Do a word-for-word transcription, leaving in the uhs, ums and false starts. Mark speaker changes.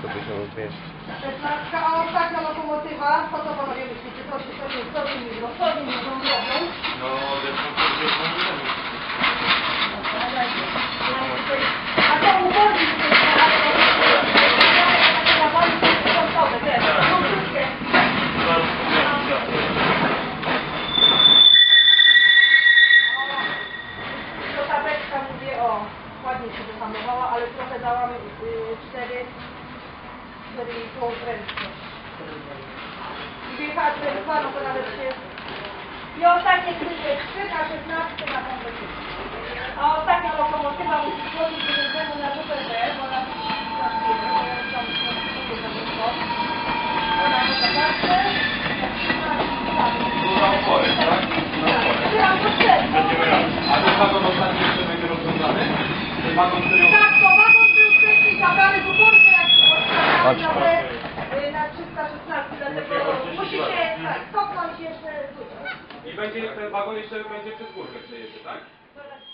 Speaker 1: to tysiąc dwieście.
Speaker 2: szesnastka, a ostatnia lokomotywa, co to panowie myślicie, co się pewnie co się nie zrobią, co się nie zrobią?
Speaker 3: No, zresztą to jest możliwe.
Speaker 2: A to uwolni się teraz, to ta beczka, mówię, o, ładnie się wyhamowała, ale trochę dałam cztery i pół prędkość. I wjechała cztery dwa, no to nawet się... I ostatnie trzy na szesnastkę na kompetycję. A ostatnia lokomotywa musi wchodzić do względu na W P B, bo na na firmę, bo ja tam na ona ma zawartę.
Speaker 3: Dużo opory, tak?
Speaker 2: Trzymam potrzebne.
Speaker 3: A ten wagon ostatni jeszcze będzie rozwiązany? Ten wagon, który...
Speaker 2: Tak, to wagon był wcześniej zabrany w uporce, jak odstawiamy na trzysta szesnaście, dlatego musi się tak, cofnąć jeszcze.
Speaker 3: I będzie ten wagon jeszcze będzie przez górkę przejeżdżał, tak?